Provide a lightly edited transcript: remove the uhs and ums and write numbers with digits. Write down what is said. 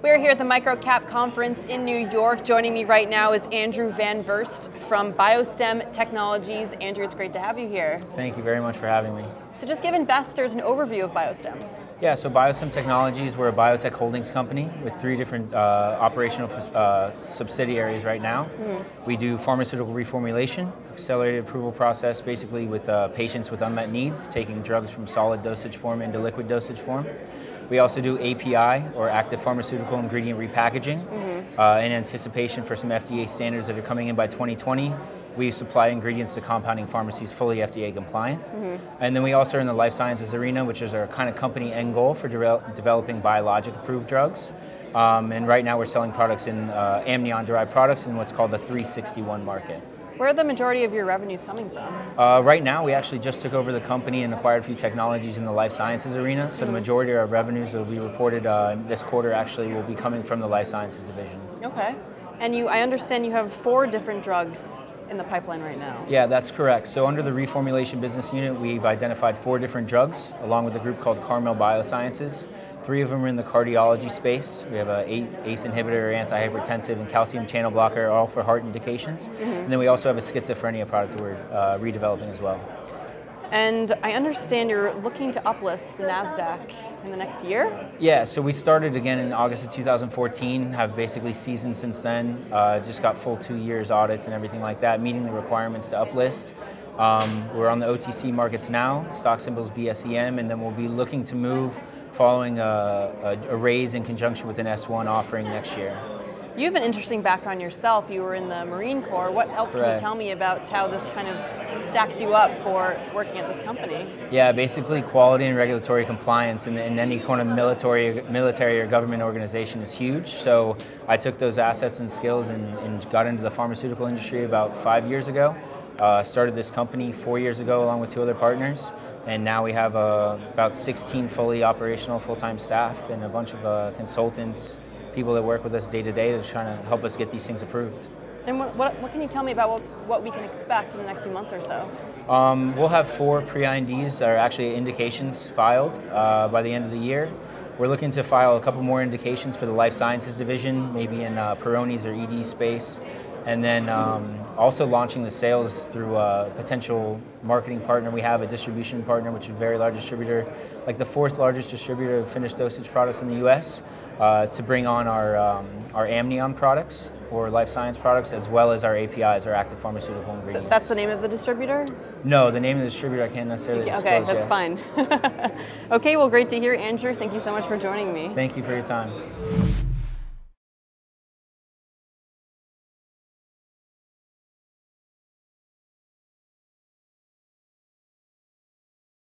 We're here at the MicroCap conference in New York. Joining me right now is Andrew Van Vurst from BioStem Technologies. Andrew, it's great to have you here. Thank you very much for having me. So just give investors an overview of BioStem. Yeah, so BioStem Technologies, we're a biotech holdings company with 3 different operational subsidiaries right now. We do pharmaceutical reformulation, accelerated approval process, basically with patients with unmet needs, taking drugs from solid dosage form into liquid dosage form. We also do API, or active pharmaceutical ingredient repackaging, in anticipation for some FDA standards that are coming in by 2020. We supply ingredients to compounding pharmacies fully FDA compliant. And then we also are in the life sciences arena, which is our kind of company end goal for developing biologic approved drugs. And right now we're selling products in amnion-derived products in what's called the 361 market. Where are the majority of your revenues coming from? Right now, we actually just took over the company and acquired a few technologies in the life sciences arena. So the majority of our revenues that will be reported this quarter actually will be coming from the life sciences division. Okay. And I understand you have 4 different drugs in the pipeline right now. Yeah, that's correct. So under the reformulation business unit, we've identified 4 different drugs, along with a group called Carmel Biosciences. 3 of them are in the cardiology space. We have an ACE inhibitor, antihypertensive, and calcium channel blocker, all for heart indications. And then we also have a schizophrenia product that we're redeveloping as well. And I understand you're looking to uplist the NASDAQ in the next year? Yeah, so we started again in August of 2014, have basically seasoned since then, just got full 2 years audits and everything like that, meeting the requirements to uplist. We're on the OTC markets now, stock symbol's BSEM, and then we'll be looking to move following a raise in conjunction with an S1 offering next year. You have an interesting background yourself. You were in the Marine Corps. What else can you tell me about how this kind of stacks you up for working at this company? Yeah, basically quality and regulatory compliance in any kind of military or government organization is huge. So I took those assets and skills and got into the pharmaceutical industry about 5 years ago. Started this company 4 years ago along with 2 other partners. And now we have about 16 fully operational full-time staff and a bunch of consultants, people that work with us day to day to try to help us get these things approved. And what can you tell me about what we can expect in the next few months or so? We'll have 4 pre-INDs, or actually indications, filed by the end of the year. We're looking to file a couple more indications for the life sciences division, maybe in Peyronie's or ED space. And then also launching the sales through a potential marketing partner. We have a distribution partner, which is a very large distributor, like the 4th largest distributor of finished dosage products in the US, to bring on our amnion products or life science products, as well as our APIs, our active pharmaceutical ingredients. So that's the name of the distributor? No, the name of the distributor I can't necessarily disclose Okay, that's yet. fine. Okay, well, great to hear, Andrew. Thank you so much for joining me. Thank you for your time.